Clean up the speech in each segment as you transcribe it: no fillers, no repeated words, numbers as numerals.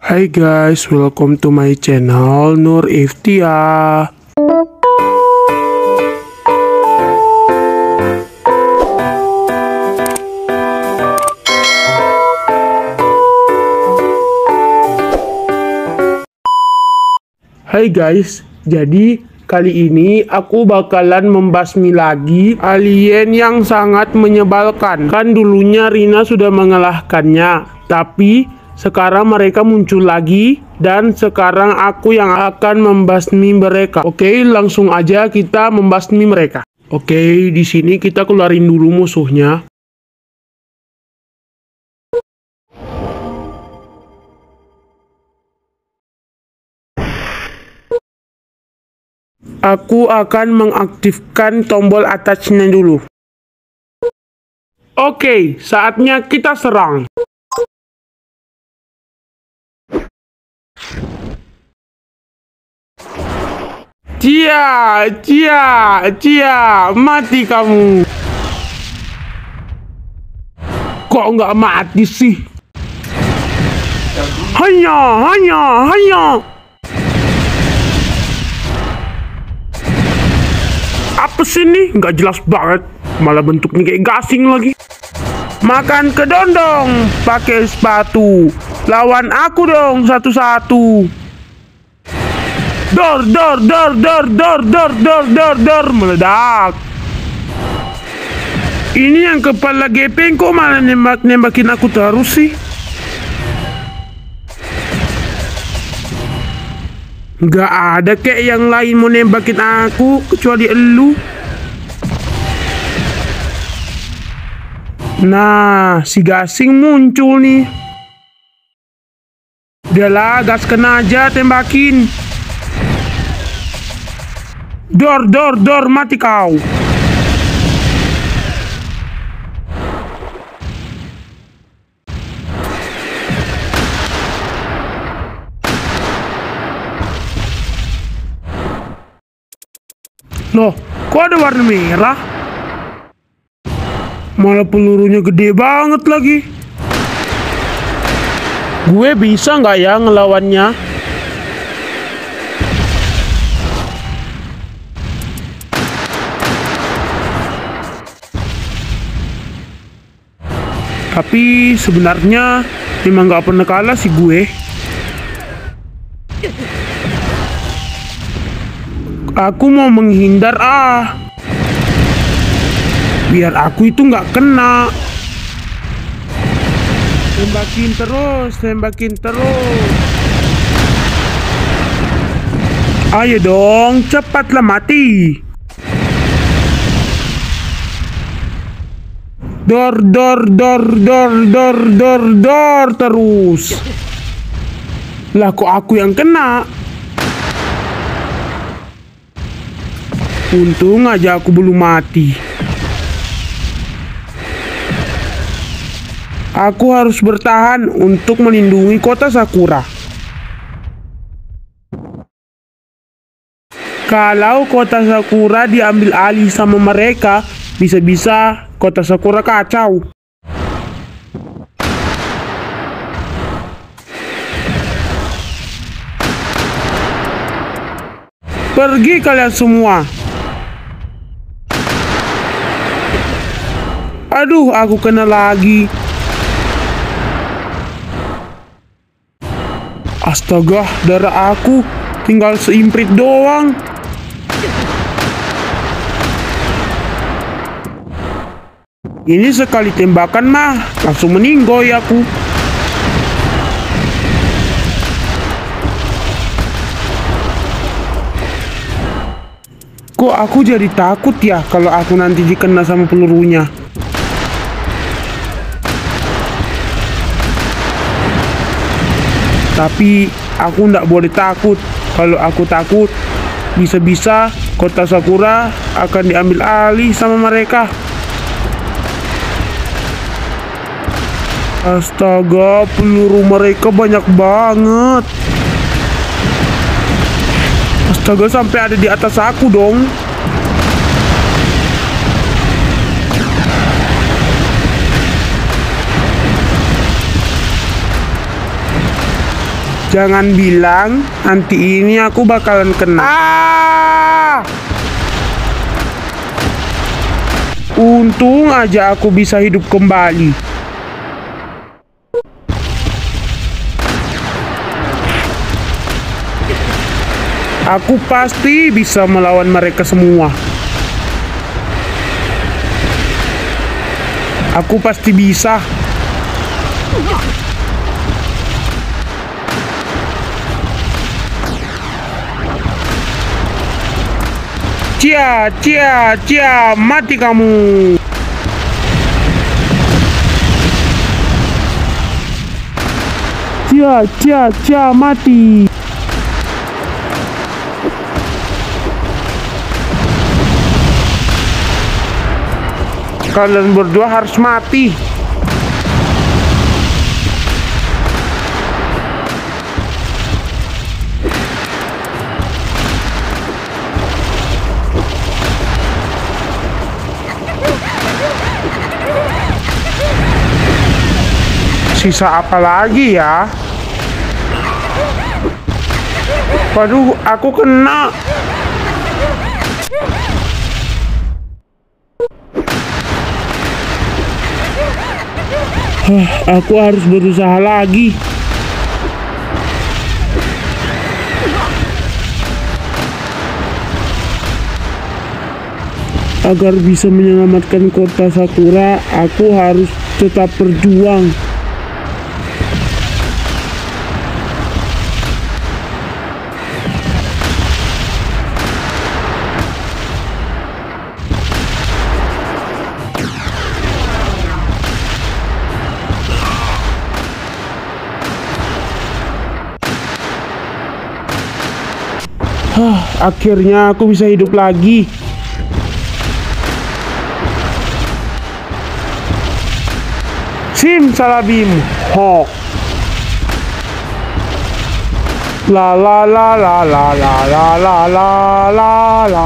Hai guys, welcome to my channel Nur Iftia. Hai guys, jadi kali ini aku bakalan membasmi lagi alien yang sangat menyebalkan. Kan dulunya Rina sudah mengalahkannya, tapi sekarang mereka muncul lagi dan sekarang aku yang akan membasmi mereka. Oke, langsung aja kita membasmi mereka. Oke, di sini kita keluarin dulu musuhnya. Aku akan mengaktifkan tombol atasnya dulu. Oke, saatnya kita serang. Cia, mati kamu. Kok nggak mati sih? Hanya. Apa sih nih? Nggak jelas banget. Malah bentuknya kayak gasing lagi. Makan kedondong pakai sepatu. Lawan aku dong satu-satu. Dor, meledak. Ini yang kepala gepeng kok malah nembakin aku terus sih? Nggak ada kayak yang lain mau nembakin aku kecuali elu. Nah, si gasing muncul nih. Udahlah, gaskan aja, tembakin. Dor, mati kau. Loh, kok ada warna merah? Malah pelurunya gede banget lagi. Gue bisa nggak ya ngelawannya? Tapi sebenarnya memang nggak pernah kalah sih gue. Aku mau menghindar biar aku itu nggak kena. Tembakin terus. Ayo dong, cepatlah mati. Dor terus. Lah kok aku yang kena? Untung aja aku belum mati. Aku harus bertahan untuk melindungi kota Sakura. Kalau kota Sakura diambil alih sama mereka, bisa-bisa kota Sakura kacau. Pergi kalian semua. Aduh, aku kena lagi. Astaga, darah aku tinggal seimprit doang. Ini sekali tembakan mah langsung meninggoy aku. Kok aku jadi takut ya kalau aku nanti dikena sama pelurunya. Tapi aku nggak boleh takut. Kalau aku takut, bisa-bisa kota Sakura akan diambil alih sama mereka. Astaga, peluru mereka banyak banget. Astaga, sampai ada di atas aku dong. Jangan bilang nanti ini aku bakalan kena. Untung aja aku bisa hidup kembali. Aku pasti bisa melawan mereka semua. Aku pasti bisa. Cia, cia, cia, mati kamu. Cia, cia, cia, mati. Kalian berdua harus mati. Sisa apa lagi ya? Waduh, aku kena. Aku harus berusaha lagi. Agar bisa menyelamatkan kota Sakura, aku harus tetap berjuang. Akhirnya aku bisa hidup lagi. Simsalabim, ho. La la la la la la la la la la la.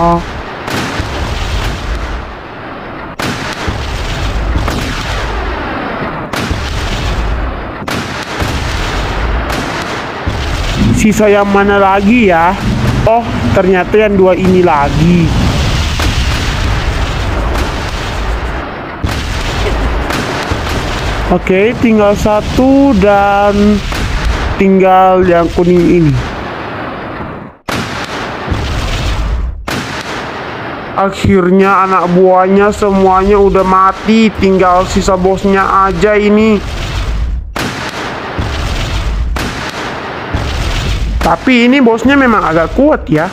Sisa yang mana lagi ya? Oh, ternyata yang dua ini lagi. Oke, tinggal satu dan tinggal yang kuning ini. Akhirnya anak buahnya semuanya udah mati, tinggal sisa bosnya aja ini. Tapi ini bosnya memang agak kuat ya.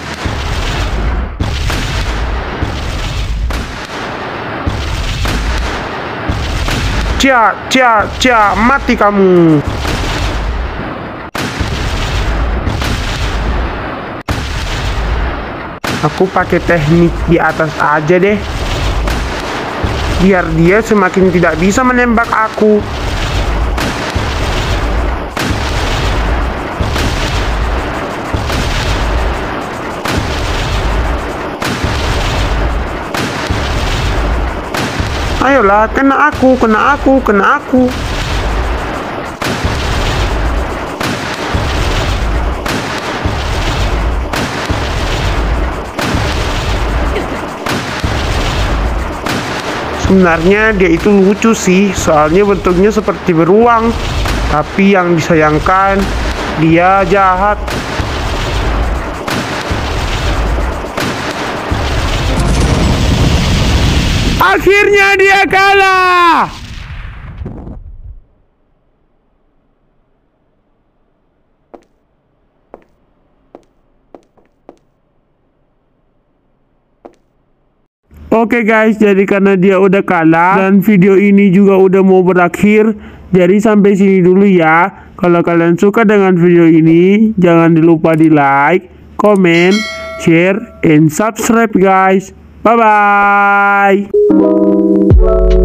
Cia, cia, cia, mati kamu. Aku pakai teknik di atas aja deh. Biar dia semakin tidak bisa menembak aku. Ayolah, kena aku, kena aku, kena aku. Sebenarnya dia itu lucu sih, soalnya bentuknya seperti beruang. Tapi yang disayangkan, dia jahat. Akhirnya dia kalah. Oke guys, jadi karena dia udah kalah dan video ini juga udah mau berakhir, jadi sampai sini dulu ya. Kalau kalian suka dengan video ini, jangan lupa di like, comment, share, and subscribe guys. Bye bye.